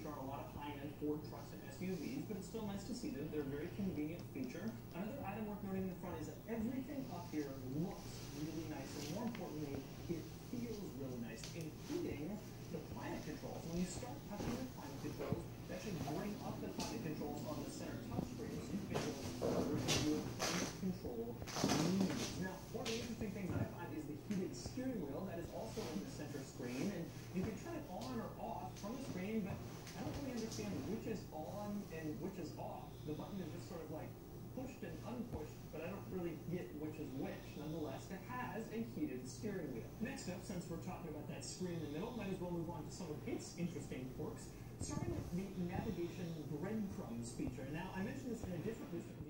are on a lot of high-end Ford trucks and SUVs, but it's still nice to see them. They're a very convenient feature. Another item worth noting in the front is that everything up here looks really nice, and more importantly, it feels really nice, including the climate controls. When you start touching the climate controls, they actually bring up the climate controls on the center touchscreen, so you can go over to your climate control menus. Now, one of the interesting things that I find is the heated steering wheel that is also in the center screen, and you can turn it on or off from the screen, but I don't really understand which is on and which is off. The button is just sort of like pushed and unpushed, but I don't really get which is which. Nonetheless, it has a heated steering wheel. Next up, since we're talking about that screen in the middle, might as well move on to some of its interesting quirks, starting with the navigation breadcrumbs feature. Now, I mentioned this in a different